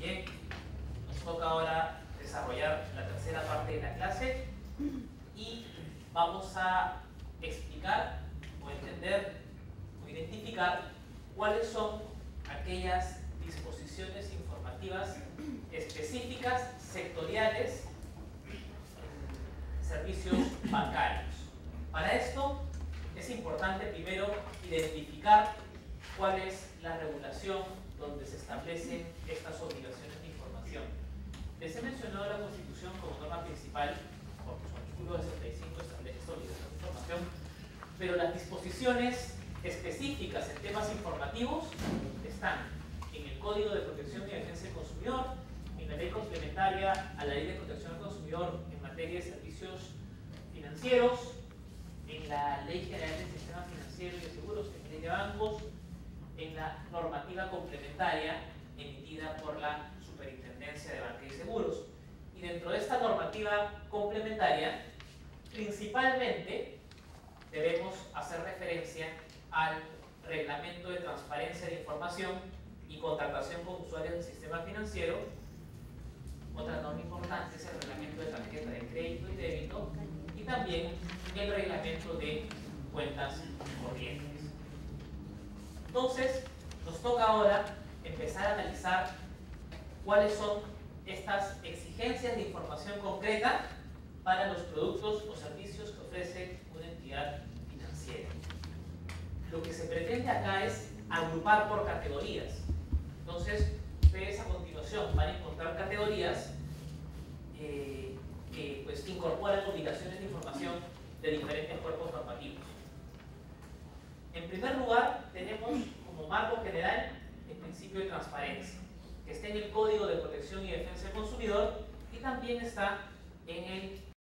Bien, nos toca ahora desarrollar la tercera parte de la clase y vamos a explicar o entender o identificar cuáles son aquellas disposiciones informativas específicas, sectoriales, en servicios bancarios. Para esto es importante primero identificar cuál es la regulación donde se establecen estas obligaciones de información. Les he mencionado la Constitución como norma principal, porque su artículo 65 establece esta obligación de información, pero las disposiciones específicas en temas informativos están en el Código de Protección y Defensa del Consumidor, en la ley complementaria a la Ley de Protección al Consumidor en materia de servicios financieros, en la Ley General del Sistema Financiero y de Seguros, en la Ley de Bancos, en la normativa complementaria emitida por la Superintendencia de Banca y Seguros. Y dentro de esta normativa complementaria, principalmente debemos hacer referencia al Reglamento de Transparencia de Información y Contratación con Usuarios del Sistema Financiero. Otra norma importante es el Reglamento de Tarjeta de Crédito y Débito y también el Reglamento de Cuentas Corrientes. Entonces, nos toca ahora empezar a analizar cuáles son estas exigencias de información concreta para los productos o servicios que ofrece una entidad financiera. Lo que se pretende acá es agrupar por categorías. Entonces, ustedes a continuación van a encontrar categorías que pues, incorporan obligaciones de información de diferentes cuerpos normativos. En primer lugar, tenemos como marco general el principio de transparencia, que está en el Código de Protección y Defensa del Consumidor y también está en el